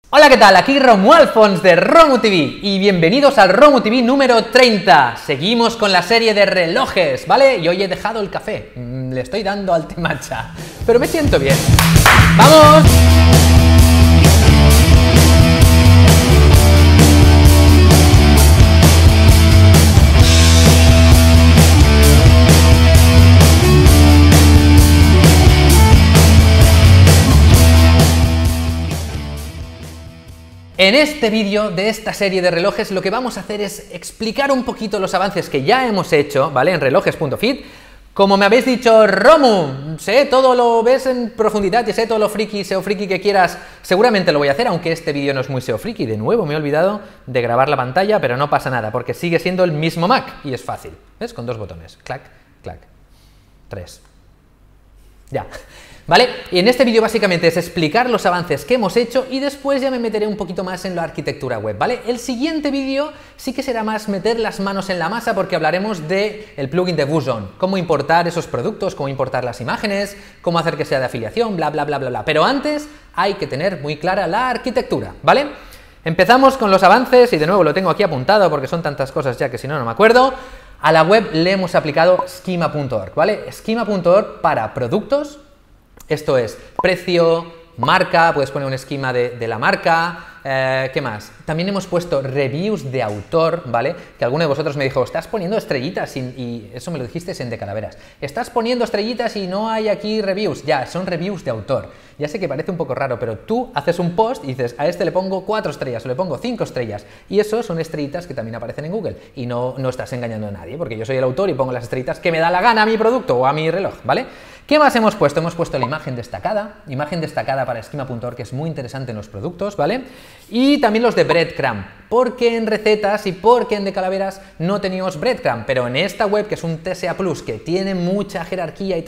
Hola, ¿qué tal? Aquí Romuald Fons de RomuTV y bienvenidos al RomuTV número 30. Seguimos con la serie de relojes, ¿vale? Y hoy he dejado el café, le estoy dando al té matcha, pero me siento bien. ¡Vamos! En este vídeo de esta serie de relojes lo que vamos a hacer es explicar un poquito los avances que ya hemos hecho, ¿vale? En relojes.fit. Como me habéis dicho, Romu, sé todo, lo ves en profundidad y sé todo lo friki, SEO friki que quieras, seguramente lo voy a hacer, aunque este vídeo no es muy SEO friki. De nuevo me he olvidado de grabar la pantalla, pero no pasa nada, porque sigue siendo el mismo Mac y es fácil, ¿ves? Con dos botones, clac, clac, 3. Ya. ¿Vale? Y en este vídeo básicamente es explicar los avances que hemos hecho y después ya me meteré un poquito más en la arquitectura web, ¿vale? El siguiente vídeo sí que será más meter las manos en la masa porque hablaremos del plugin de WooZone, cómo importar esos productos, cómo importar las imágenes, cómo hacer que sea de afiliación, bla, bla, bla, bla, bla. Pero antes hay que tener muy clara la arquitectura, ¿vale? Empezamos con los avances y de nuevo lo tengo aquí apuntado porque son tantas cosas ya que si no, no me acuerdo. A la web le hemos aplicado schema.org, ¿vale? Schema.org para productos. Esto es precio, marca, puedes poner un esquema de la marca, ¿qué más? También hemos puesto reviews de autor, ¿vale? Que alguno de vosotros me dijo, estás poniendo estrellitas y eso me lo dijiste en De Calaveras. Estás poniendo estrellitas y no hay aquí reviews. Ya, son reviews de autor. Ya sé que parece un poco raro, pero tú haces un post y dices, a este le pongo 4 estrellas o le pongo 5 estrellas. Y eso son estrellitas que también aparecen en Google. Y no estás engañando a nadie, porque yo soy el autor y pongo las estrellitas que me da la gana a mi producto o a mi reloj, ¿vale? ¿Qué más hemos puesto? Hemos puesto la imagen destacada para schema.org, que es muy interesante en los productos, ¿vale? Y también los de breadcrumb, porque en recetas y porque en De Calaveras no teníamos breadcrumb, pero en esta web, que es un TSA Plus, que tiene mucha jerarquía y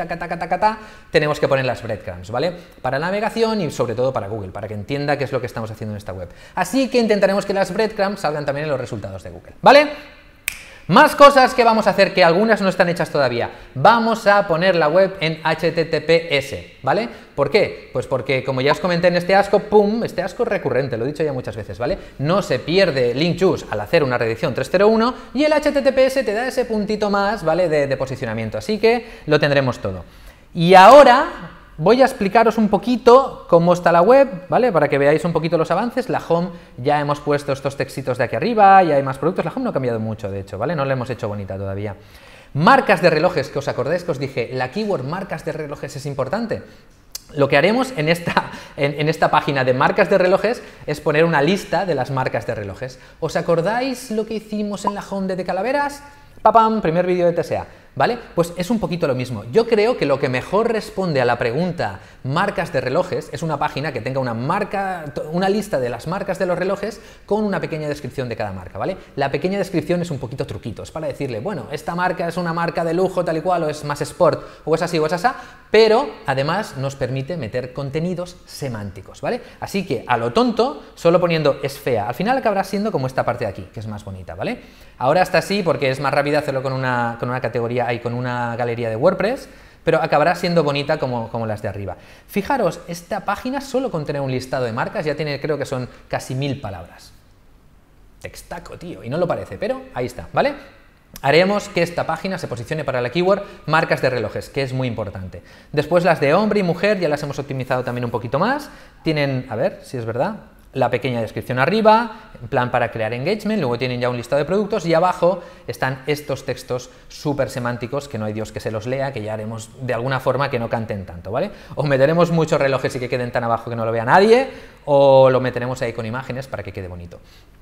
tenemos que poner las breadcrumbs, ¿vale? Para navegación y sobre todo para Google, para que entienda qué es lo que estamos haciendo en esta web. Así que intentaremos que las breadcrumbs salgan también en los resultados de Google, ¿vale? Más cosas que vamos a hacer, que algunas no están hechas todavía. Vamos a poner la web en HTTPS, ¿vale? ¿Por qué? Pues porque, como ya os comenté en este asco, ¡pum! Este asco es recurrente, lo he dicho ya muchas veces, ¿vale? No se pierde link juice al hacer una redirección 301 y el HTTPS te da ese puntito más, ¿vale? De posicionamiento, así que lo tendremos todo. Y ahora voy a explicaros un poquito cómo está la web, ¿vale? Para que veáis un poquito los avances. La home ya hemos puesto estos textitos de aquí arriba, ya hay más productos. La home no ha cambiado mucho, de hecho, ¿vale? No la hemos hecho bonita todavía. Marcas de relojes, que os acordáis que os dije, la keyword marcas de relojes es importante. Lo que haremos en esta página de marcas de relojes es poner una lista de las marcas de relojes. ¿Os acordáis lo que hicimos en la home de Calaveras? ¡Papam! Primer vídeo de TSA, ¿vale? Pues es un poquito lo mismo. Yo creo que lo que mejor responde a la pregunta marcas de relojes es una página que tenga una lista de las marcas de los relojes con una pequeña descripción de cada marca, ¿vale? La pequeña descripción es un poquito truquito, es para decirle, bueno, esta marca es una marca de lujo tal y cual, o es más sport, o es así o es asá, pero además nos permite meter contenidos semánticos, ¿vale? Así que a lo tonto, solo poniendo es fea, al final acabará siendo como esta parte de aquí, que es más bonita, ¿vale? Ahora está así porque es más rápido hacerlo con una categoría y con una galería de WordPress, pero acabará siendo bonita como las de arriba. Fijaros, esta página solo con tener un listado de marcas ya tiene, creo que son casi 1000 palabras. Textaco, tío, y no lo parece, pero ahí está, ¿vale? Haremos que esta página se posicione para la keyword marcas de relojes, que es muy importante. Después las de hombre y mujer ya las hemos optimizado también un poquito más. Tienen, a ver si es verdad, la pequeña descripción arriba, en plan para crear engagement, luego tienen ya un listado de productos y abajo están estos textos súper semánticos que no hay Dios que se los lea, que ya haremos de alguna forma que no canten tanto, ¿vale? O meteremos muchos relojes y que queden tan abajo que no lo vea nadie, o lo meteremos ahí con imágenes para que quede bonito.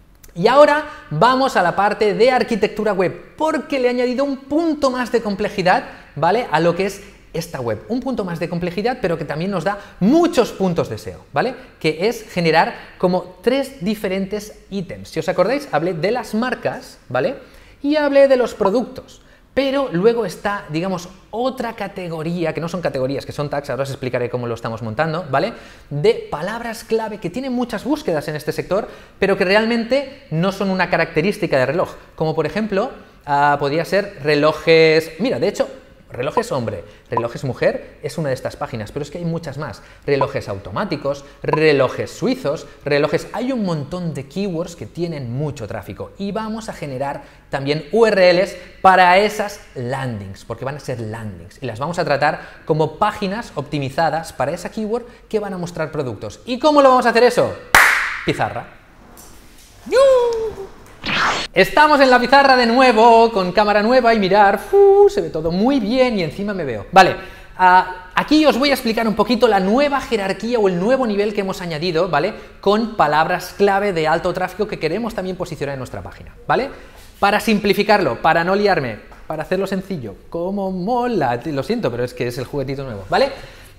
Y ahora vamos a la parte de arquitectura web, porque le he añadido un punto más de complejidad, ¿vale? A lo que es esta web, un punto más de complejidad, pero que también nos da muchos puntos de SEO, ¿vale? Que es generar como 3 diferentes ítems. Si os acordáis, hablé de las marcas, ¿vale? Y hablé de los productos. Pero luego está, digamos, otra categoría, que no son categorías, que son tags, ahora os explicaré cómo lo estamos montando, ¿vale? De palabras clave que tienen muchas búsquedas en este sector, pero que realmente no son una característica de reloj. Como por ejemplo, podría ser relojes. Mira, de hecho, Relojes hombre, relojes mujer es una de estas páginas, pero es que hay muchas más. Relojes automáticos, relojes suizos, relojes... Hay un montón de keywords que tienen mucho tráfico y vamos a generar también URLs para esas landings, porque van a ser landings y las vamos a tratar como páginas optimizadas para esa keyword que van a mostrar productos. ¿Y cómo lo vamos a hacer eso? Pizarra. Estamos en la pizarra de nuevo, con cámara nueva y mirar, se ve todo muy bien y encima me veo. Vale, aquí os voy a explicar un poquito la nueva jerarquía o el nuevo nivel que hemos añadido, ¿vale? Con palabras clave de alto tráfico que queremos también posicionar en nuestra página, ¿vale? Para simplificarlo, para no liarme, para hacerlo sencillo, como mola, lo siento, pero es que es el juguetito nuevo, ¿vale?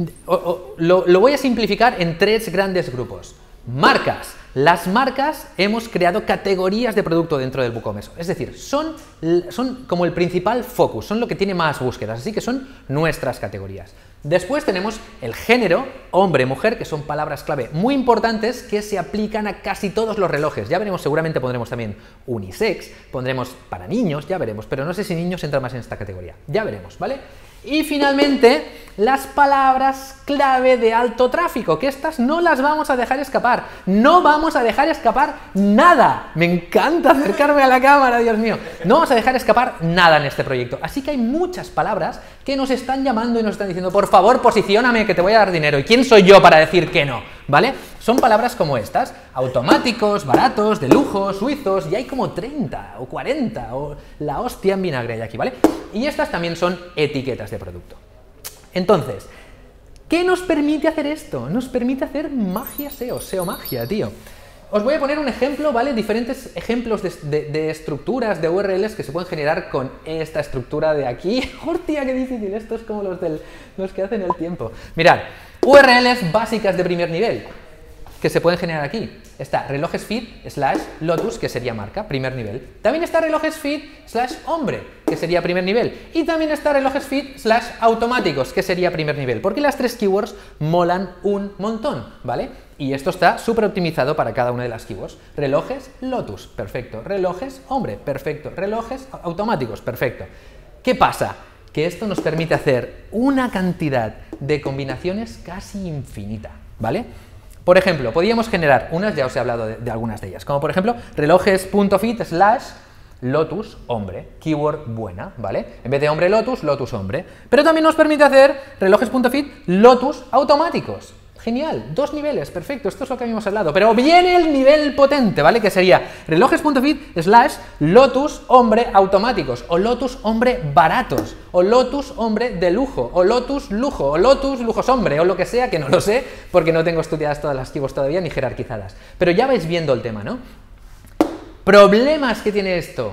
Lo voy a simplificar en 3 grandes grupos. Marcas. Las marcas hemos creado categorías de producto dentro del WooCommerce, es decir, son como el principal focus, son lo que tiene más búsquedas, así que son nuestras categorías. Después tenemos el género, hombre, mujer, que son palabras clave muy importantes que se aplican a casi todos los relojes. Ya veremos, seguramente pondremos también unisex, pondremos para niños, ya veremos, pero no sé si niños entran más en esta categoría, ya veremos, ¿vale? Y finalmente, las palabras clave de alto tráfico, que estas no las vamos a dejar escapar, no vamos a dejar escapar nada. Me encanta acercarme a la cámara, Dios mío. No vamos a dejar escapar nada en este proyecto, así que hay muchas palabras que nos están llamando y nos están diciendo, por favor, posicióname que te voy a dar dinero. ¿Y quién soy yo para decir que no? ¿Vale? Son palabras como estas, automáticos, baratos, de lujo, suizos, y hay como 30 o 40, o la hostia en vinagre hay aquí, ¿vale? Y estas también son etiquetas de producto. Entonces, ¿qué nos permite hacer esto? Nos permite hacer magia SEO, SEO magia, tío. Os voy a poner un ejemplo, ¿vale? Diferentes ejemplos de estructuras, de URLs que se pueden generar con esta estructura de aquí. ¡Hostia, qué difícil! Esto es como los que hacen el tiempo. Mirad, URLs básicas de primer nivel que se pueden generar aquí. Está relojes feed / Lotus, que sería marca, primer nivel. También está relojes feed / hombre, que sería primer nivel. Y también está relojes feed / automáticos, que sería primer nivel. Porque las 3 keywords molan un montón, ¿vale? Y esto está súper optimizado para cada una de las keywords. Relojes Lotus, perfecto. Relojes hombre, perfecto. Relojes automáticos, perfecto. ¿Qué pasa? Que esto nos permite hacer una cantidad de combinaciones casi infinita, ¿vale? Por ejemplo, podríamos generar unas, ya os he hablado de algunas de ellas, como por ejemplo relojes.fit / Lotus hombre, keyword buena, ¿vale? En vez de hombre Lotus, Lotus hombre. Pero también nos permite hacer relojes.fit Lotus automáticos. Genial, 2 niveles, perfecto, esto es lo que habíamos hablado. Pero viene el nivel potente, ¿vale? Que sería relojes.fit / Lotus hombre automáticos, o Lotus hombre baratos, o Lotus hombre de lujo, o Lotus lujo, o Lotus lujos hombre, o lo que sea, que no lo sé, porque no tengo estudiadas todas las keywords todavía ni jerarquizadas. Pero ya vais viendo el tema, ¿no? ¿Problemas que tiene esto?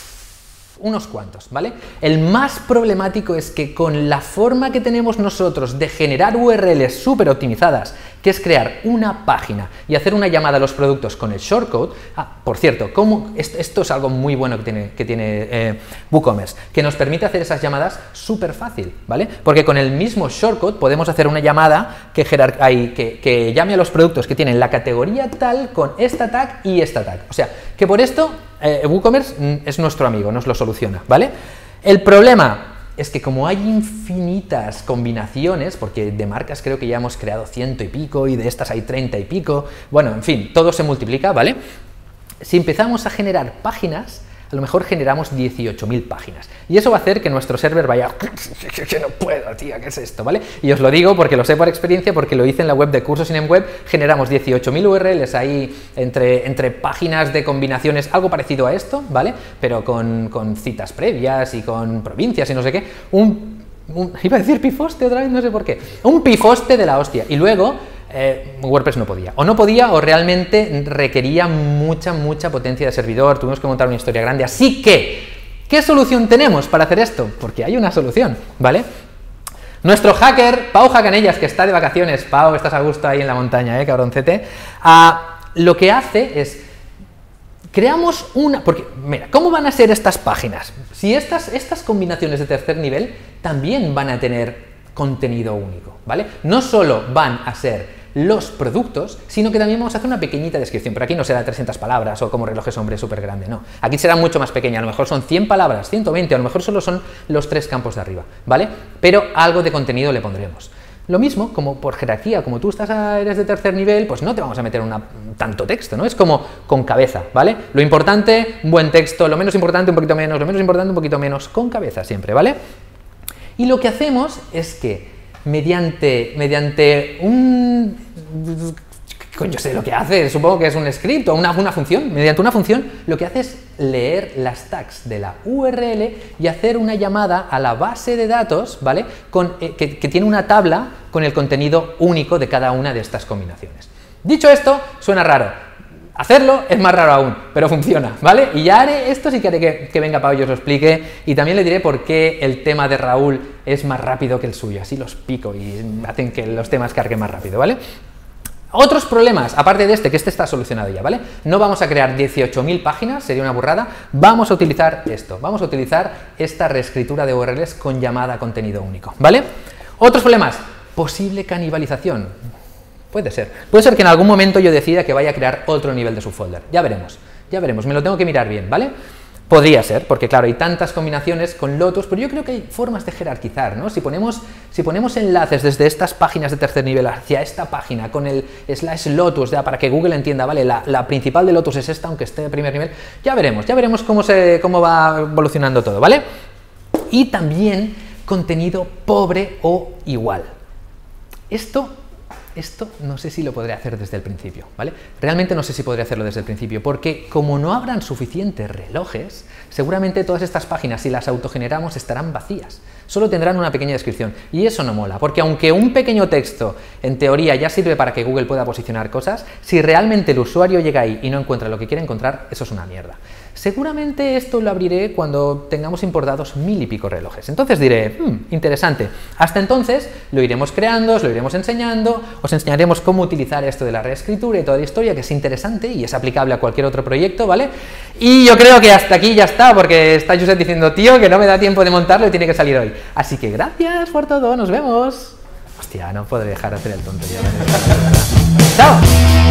Unos cuantos, ¿vale? El más problemático es que con la forma que tenemos nosotros de generar URLs súper optimizadas, que es crear una página y hacer una llamada a los productos con el shortcode, por cierto, esto es algo muy bueno que tiene WooCommerce, que nos permite hacer esas llamadas súper fácil, ¿vale? Porque con el mismo shortcode podemos hacer una llamada que llame a los productos que tienen la categoría tal con esta tag y esta tag. O sea, que por esto WooCommerce es nuestro amigo, nos lo soluciona, ¿vale? El problema es que como hay infinitas combinaciones, porque de marcas creo que ya hemos creado 100 y pico y de estas hay 30 y pico, bueno, en fin, todo se multiplica, ¿vale? Si empezamos a generar páginas, a lo mejor generamos 18.000 páginas. Y eso va a hacer que nuestro server vaya, que no puedo, tía, ¿qué es esto? ¿Vale? Y os lo digo porque lo sé por experiencia, porque lo hice en la web de Cursos Inem Web, generamos 18.000 URLs ahí entre páginas de combinaciones, algo parecido a esto, ¿vale? Pero con citas previas y con provincias y no sé qué. Iba a decir pifoste otra vez, no sé por qué. Un pifoste de la hostia. Y luego WordPress no podía. O realmente requería mucha potencia de servidor, tuvimos que montar una historia grande. Así que, ¿qué solución tenemos para hacer esto? Porque hay una solución, ¿vale? Nuestro hacker, Pau Jacanellas, que está de vacaciones, Pau, estás a gusto ahí en la montaña, cabroncete, lo que hace es, creamos una... Porque, mira, ¿cómo van a ser estas páginas? Si estas combinaciones de tercer nivel también van a tener contenido único, ¿vale? No solo van a ser los productos, sino que también vamos a hacer una pequeñita descripción, pero aquí no será 300 palabras o como relojes hombre súper grande, no, aquí será mucho más pequeña, a lo mejor son 100 palabras, 120, a lo mejor solo son los 3 campos de arriba, ¿vale? Pero algo de contenido le pondremos. Lo mismo, como por jerarquía, como tú eres de tercer nivel, pues no te vamos a meter tanto texto, ¿no? Es como con cabeza, ¿vale? Lo importante, un buen texto, lo menos importante, un poquito menos, lo menos importante, un poquito menos, con cabeza siempre, ¿vale? Y lo que hacemos es que mediante un... Yo sé lo que hace, supongo que es un script o una función, mediante una función, lo que hace es leer las tags de la URL y hacer una llamada a la base de datos, ¿vale? Que tiene una tabla con el contenido único de cada una de estas combinaciones. Dicho esto, suena raro. Hacerlo es más raro aún, pero funciona, ¿vale? Y ya haré esto, sí que haré que venga Pau y os lo explique, y también le diré por qué el tema de Raúl es más rápido que el suyo, así los pico y hacen que los temas carguen más rápido, ¿vale? Otros problemas, aparte de que este está solucionado ya, ¿vale? No vamos a crear 18.000 páginas, sería una burrada, vamos a utilizar esto, vamos a utilizar esta reescritura de URLs con llamada a contenido único, ¿vale? Otros problemas, posible canibalización, puede ser que en algún momento yo decida que vaya a crear otro nivel de subfolder, ya veremos, me lo tengo que mirar bien, ¿vale? Podría ser, porque claro, hay tantas combinaciones con Lotus, pero yo creo que hay formas de jerarquizar, ¿no? Si ponemos enlaces desde estas páginas de tercer nivel hacia esta página con el /Lotus, ya para que Google entienda, ¿vale? La principal de Lotus es esta, aunque esté de primer nivel, ya veremos cómo va evolucionando todo, ¿vale? Y también contenido pobre o igual. Esto no sé si lo podré hacer desde el principio, ¿vale? Realmente no sé si podré hacerlo desde el principio, porque como no habrán suficientes relojes, seguramente todas estas páginas, si las autogeneramos, estarán vacías. Solo tendrán una pequeña descripción, y eso no mola, porque aunque un pequeño texto, en teoría, ya sirve para que Google pueda posicionar cosas, si realmente el usuario llega ahí y no encuentra lo que quiere encontrar, eso es una mierda. Seguramente esto lo abriré cuando tengamos importados 1000 y pico relojes. Entonces diré, interesante. Hasta entonces lo iremos creando, os lo iremos enseñando, os enseñaremos cómo utilizar esto de la reescritura y toda la historia, que es interesante y es aplicable a cualquier otro proyecto, ¿vale? Y yo creo que hasta aquí ya está, porque está Josep diciendo, tío, que no me da tiempo de montarlo y tiene que salir hoy. Así que gracias por todo, nos vemos. Hostia, no podré dejar de hacer el tonto ya. ¡Chao!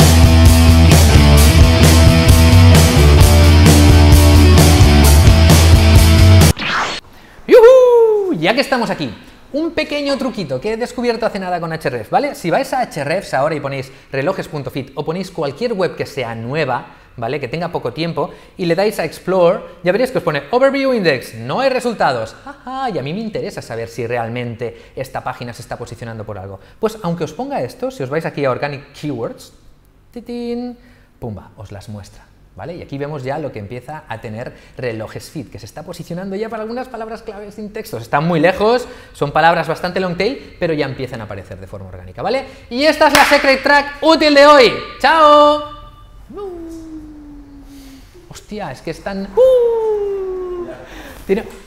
¡Yuhu! Ya que estamos aquí, un pequeño truquito que he descubierto hace nada con Ahrefs, ¿vale? Si vais a Ahrefs ahora y ponéis relojes.fit o ponéis cualquier web que sea nueva, ¿vale? Que tenga poco tiempo, y le dais a Explore, ya veréis que os pone Overview Index, no hay resultados. Ajá, y a mí me interesa saber si realmente esta página se está posicionando por algo. Pues aunque os ponga esto, si os vais aquí a Organic Keywords, ¡titín! ¡Pumba! Os las muestra. ¿Vale? Y aquí vemos ya lo que empieza a tener relojes fit, que se está posicionando ya para algunas palabras clave sin textos. Están muy lejos, son palabras bastante long tail, pero ya empiezan a aparecer de forma orgánica, ¿vale? Y esta es la Secret Track útil de hoy. ¡Chao! Hostia, es que están...